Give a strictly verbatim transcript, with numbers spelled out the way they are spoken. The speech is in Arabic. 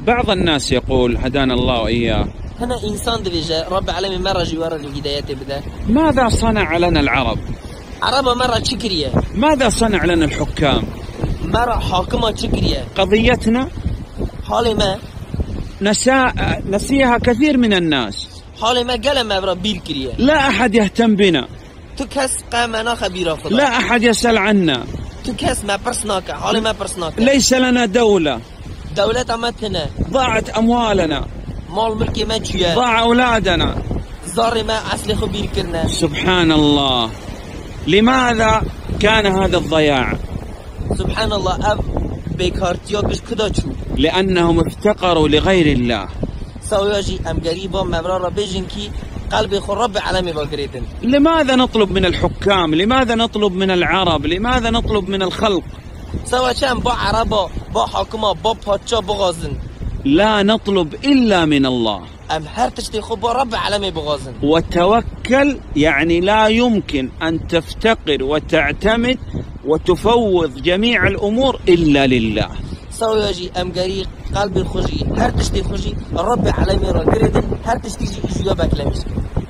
بعض الناس يقول هدانا الله وإياه هنا إنسان دبيجة رب العالمين مرة جوار الهداية بدا. ماذا صنع لنا العرب؟ عربة مرة شكرية. ماذا صنع لنا الحكام؟ مرة حاكمة شكرية. قضيتنا حالي ما نسا... نسيها كثير من الناس. حالي ما قال ما برا بير كريه. لا أحد يهتم بنا. تكس قامنا خبيرة فضل. لا أحد يسأل عنا. تكس ما برسناك حالي ما برسناك. ليس لنا دولة. دولة عمتنا. ضاعت أموالنا. مال ملكي ما تشيا. ضاع أولادنا. زاري ما أصلي خبير كرنا. سبحان الله. لماذا كان هذا الضياع؟ سبحان الله. أب بيكارتياك بش كدا شو؟ لأنهم افتقروا لغير الله. سوياجي أم قريبا مبرارا بيجنكي قلبي خو رب العالمين باقريتن. لماذا نطلب من الحكام؟ لماذا نطلب من العرب؟ لماذا نطلب من الخلق؟ سوا كان با عربا با حاكما با باتشا بغازن. لا نطلب إلا من الله. أم هر تشتي خو با رب العالمين بغازن. وتوكل يعني لا يمكن أن تفتقر وتعتمد وتفوض جميع الأمور إلا لله. سوياجي أم قريق قلبي خوشي هر تشتي خوشي رب العالمين را قريتن هر تشتي جي إجوا باكلامش.